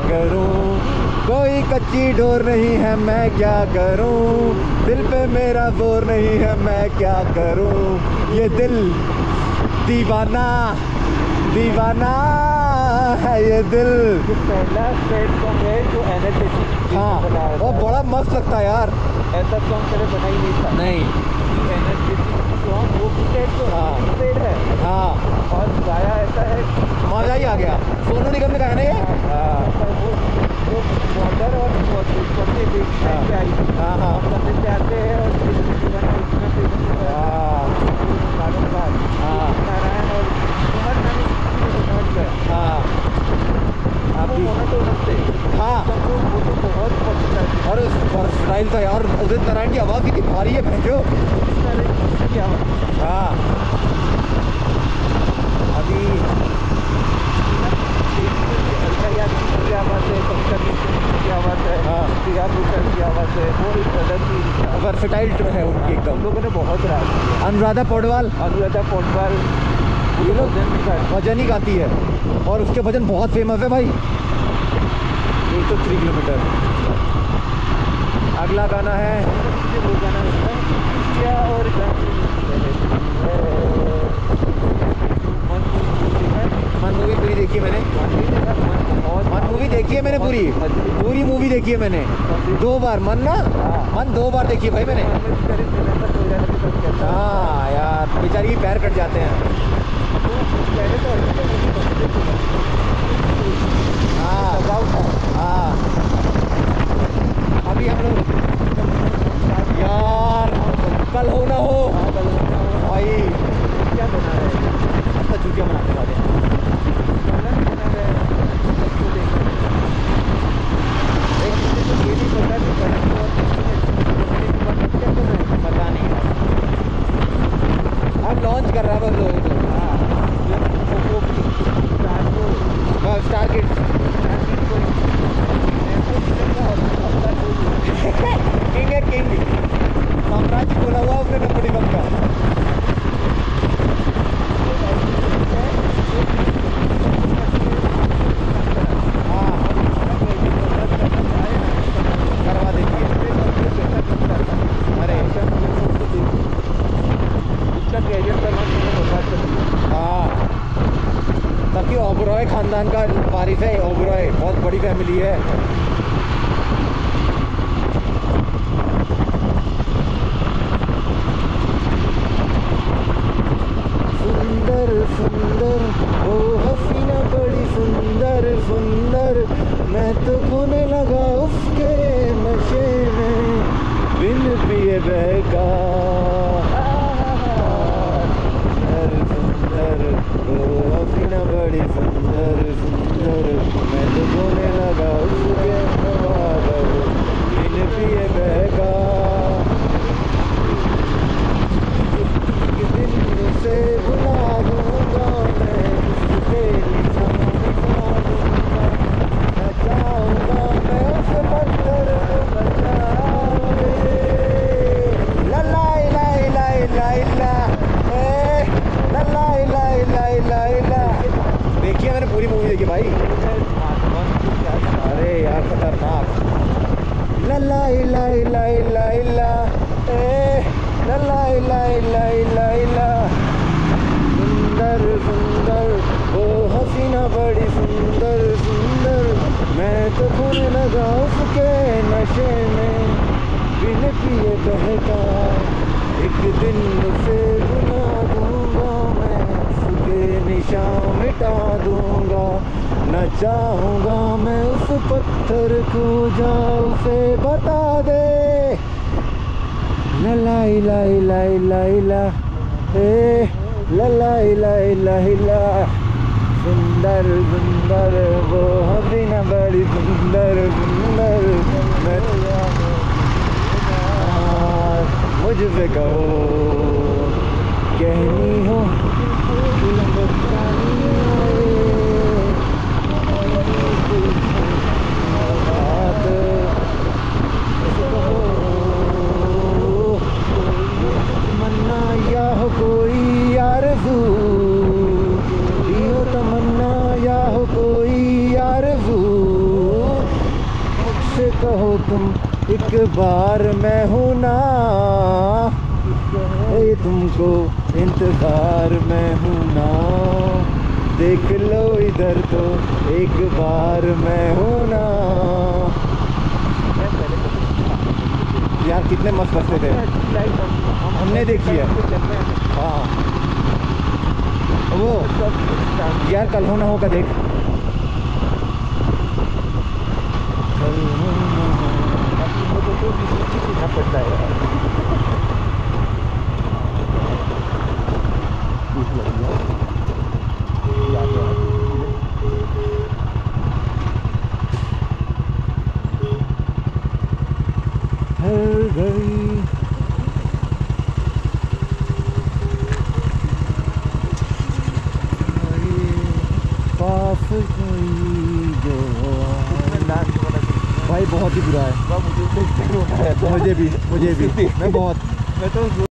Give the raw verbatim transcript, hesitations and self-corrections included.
करूं, कोई कच्ची डोर नहीं है मैं क्या करूं, दिल पे मेरा जोर नहीं है मैं क्या करूं, ये दिल दीवाना दीवाना है ये दिल। पहला स्टेट सॉन्ग है जो एनर्जेटिक। हाँ वो बड़ा मस्त लगता है यार, ऐसा सॉन्ग पहले बना ही नहीं था। नहीं एनर्जेटिक सॉन्ग वो स्टेट तो हाँ स्टेट है। हाँ और गाया ऐसा है, मजा ही आ गया। सोनू निगम ने गाया ना ये। हाँ वो वो बॉर्डर और पड़ते बीच में क्या ही हाँ हाँ करने से आते हैं और हाँ नारायण और कुमार नानी हाँ अभी हाँ वो तो बहुत पसंद है। और स्टाइल था यार, उदित नारायण की आवाज़ कितनी भारी है भैंजो। हाँ अभी की आवाज़ है, की आवाज़ है, हाँ की आवाज़ है, वो एक अलग ही वर्सेटाइल है उनकी एकदम। हम लोगों ने बहुत राज किया। अनुराधा पौडवाल अनुराधा पौडवाल ये लोग भजन ही गाती है और उसके भजन बहुत फेमस है भाई। एक सौ थ्री किलोमीटर। अगला गाना है वो गाना क्या और मन मूवी पूरी देखी है मैंने, मन मूवी देखी है मैंने पूरी पूरी मूवी देखी है मैंने दो बार। मन ना मन दो बार देखी है भाई मैंने। हाँ यार बेचारी की पैर कट जाते हैं। हाँ हाँ अभी हम लोग यार कल हो ना हो भाई क्या बना रहे हैं, अच्छा चूतिया बनाने वाले हैं। ये नहीं पता कि पता नहीं अब लॉन्च कर रहा है बस लोगों को। स्टार किड्स किंग है किंग, साम्राज्य बोला हुआ उसने कंपनी बम का। हाँ करवा देती है। अरे हाँ ताकि ओबरॉय खानदान का वारिस है। ओबरॉय बहुत बड़ी फैमिली है। सुंदर सुंदर ओ हसीना बड़ी सुंदर सुंदर, मैं तो खोने लगा उसके नशे में बिन पिए बहका। सुंदर ओ हसीना बड़ी सुंदर सुंदर, मैं तो खोने लगा उसके बिन पिए बहका। से बुला दूंगा मैं उसके निशान मिटा दूंगा, न चाहूंगा मैं उस पत्थर को बचावे। ला ला ला ला ला ला ए ला ला ला ला ला ला। देखिए मैंने पूरी मूवी देखी भाई। अरे यार खतरनाक। ला ला ला ला ला ला ए ला ला ला ला ला ला। सुंदर सुंदर वो हसीना बड़ी सुंदर सुंदर, मैं तो खोने लगा उसके नशे में बिन पिए बहका। एक दिन उसे बुला दूंगा मैं उसके निशान मिटा दूंगा, न चाहूंगा मैं उस पत्थर को जा उसे बता दे। ला ला ला ला ला ला ए ला ला ला ला ला। सुंदर सुंदर वो हसीना बड़ी सुंदर सुंदर, मैं मुझसे कहो कहनी हो तमन्ना या हो कोई आरज़ू, यो तमन्ना या हो कोई आरज़ू, हो तुम एक बार मैं हूँ ना, ए तुमको इंतजार मैं हूँ ना, देख लो इधर तो एक बार मैं हूँ ना। यार कितने मस्त बसते थे, हमने देखी है। हाँ वो यार कल हो ना होगा देख, कल हो ना हो पड़ता है हर घड़ी पास कोई जो भाई बहुत ही बुरा है। मुझे भी मुझे भी मैं बहुत मैं तो